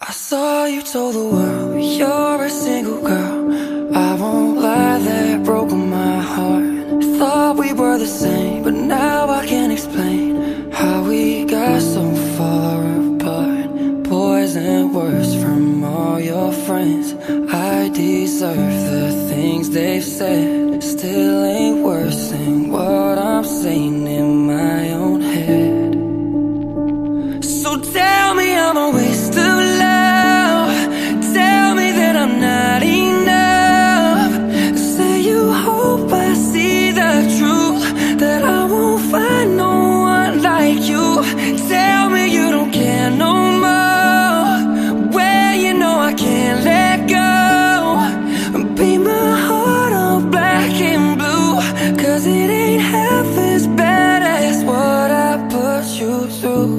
I saw you told the world you're a single girl. I won't lie, that broke my heart. Thought we were the same, but now I can't explain how we got so far apart. Poison words from all your friends. I deserve the things they've said. Still ain't worse than what I'm saying in my own head. So tell me I'm a waste of love. Tell me that I'm not enough. Say you hope I see the truth, that I won't find no one like you. Tell me you don't care no more. Well, you know I can't let go. Paint my heart all black and blue, 'cause it ain't half as bad as what I put you through.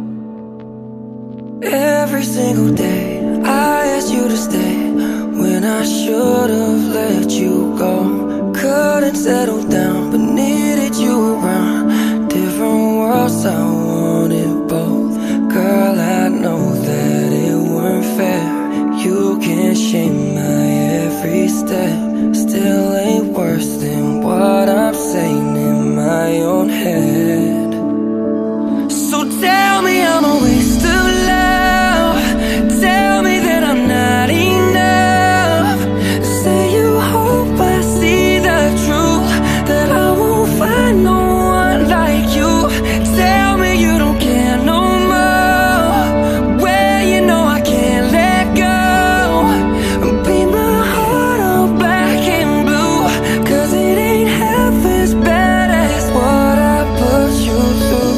Every single day I asked you to stay when I should've let you go. Couldn't settle down but needed you around. Different worlds, I wanted both. Girl, I know that it weren't fair. You can't shame my every step. Still ain't worse than what I'm saying in my own head. So tell me I'm a waste of love. Tell me that I'm not enough. Say you hope I see the truth, that I won't find no one like you. Tell me you don't care no more. Well, you know I can't let go. Paint my heart all black and blue, 'cause it ain't half as bad as what I put you through.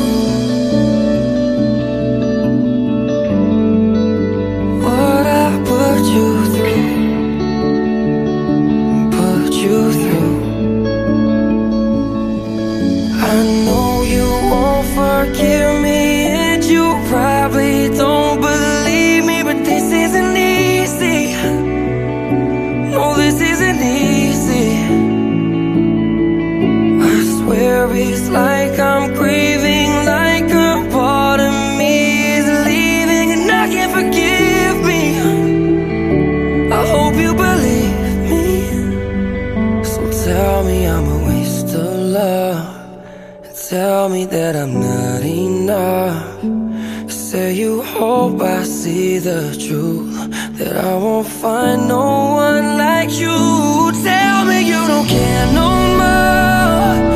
What I put you through, put you through. I know you won't forgive me, and you probably don't believe me, but this isn't easy. No, this isn't easy. I swear it's like I'm grieving, like a part of me is leaving, and I can't forgive me. I hope you believe me. So tell me I'm a waste of love. Tell me that I'm not enough. Say you hope I see the truth, that I won't find no one like you. Tell me you don't care no more.